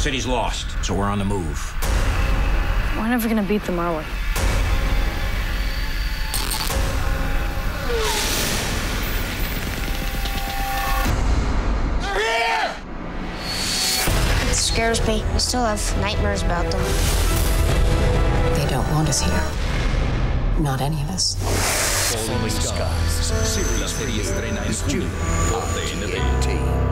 City's lost, so we're on the move. We're never gonna beat them, are we? They're here! It scares me. I still have nightmares about them. They don't want us here. Not any of us. Falling Skies. La serie estrena en junio por TNT.